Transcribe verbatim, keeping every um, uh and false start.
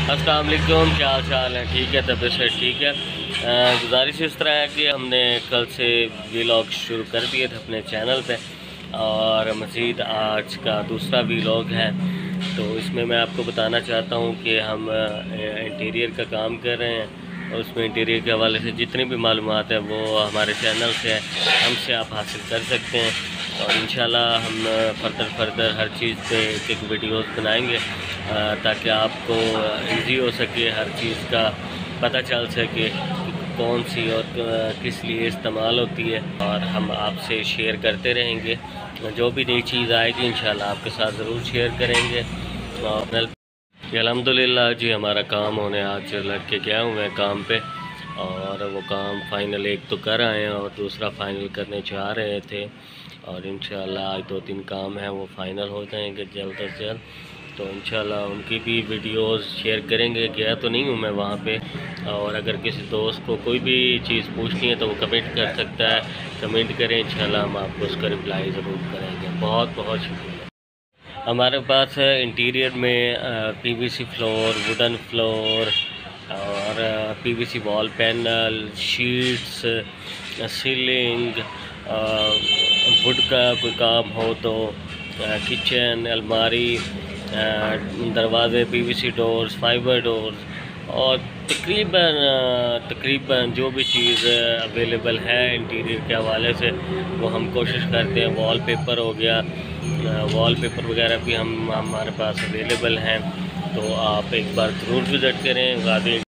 अस्सलाम वालेकुम, क्या हाल चाल है? ठीक है, तबीयत से ठीक है। गुजारिश इस तरह है कि हमने कल से व्लॉग शुरू कर दिए थे अपने चैनल पे, और मज़ीद आज का दूसरा व्लॉग है। तो इसमें मैं आपको बताना चाहता हूँ कि हम इंटीरियर का काम कर रहे हैं, और उसमें इंटीरियर के हवाले से जितनी भी मालूमात है वो हमारे चैनल से हमसे आप हासिल कर सकते हैं। और इंशाल्लाह हम फर्दर फर्दर हर चीज़ पे एक एक वीडियोस बनाएंगे, ताकि आपको इजी हो सके, हर चीज़ का पता चल सके कौन सी और किस लिए इस्तेमाल होती है। और हम आपसे शेयर करते रहेंगे, जो भी नई चीज़ आएगी इंशाल्लाह आपके साथ ज़रूर शेयर करेंगे। और अल्हम्दुलिल्लाह जी, हमारा काम होने आज लड़के गए हुए हैं काम पे, और वो काम फ़ाइनल एक तो कर आए हैं और दूसरा फ़ाइनल करने जा रहे थे। और इंशाल्लाह आज दो तीन काम हैं वो फ़ाइनल हो जाएंगे जल्द अज जल्द। तो इंशाल्लाह उनकी भी वीडियोस शेयर करेंगे। गया तो नहीं हूँ मैं वहाँ पे, और अगर किसी दोस्त को कोई भी चीज़ पूछनी है तो वो कमेंट कर सकता है। कमेंट करें, इंशाल्लाह हम आपको उसका रिप्लाई ज़रूर करेंगे। बहुत बहुत शुक्रिया। हमारे पास है इंटीरियर में पीवीसी फ्लोर, वुडन फ्लोर, और PVC wall panel, sheets, ceiling, wood का कोई काम हो तो किचन, अलमारी, दरवाज़े, पीवीसी डोर्स, फाइबर डोर्स, और तकरीबन तकरीबन जो भी चीज़ अवेलेबल है इंटीरियर के हवाले से वो हम कोशिश करते हैं। वॉलपेपर हो गया, वॉलपेपर वगैरह भी हम हमारे पास अवेलेबल हैं। तो आप एक बार ज़रूर विज़िट करें गाज़ी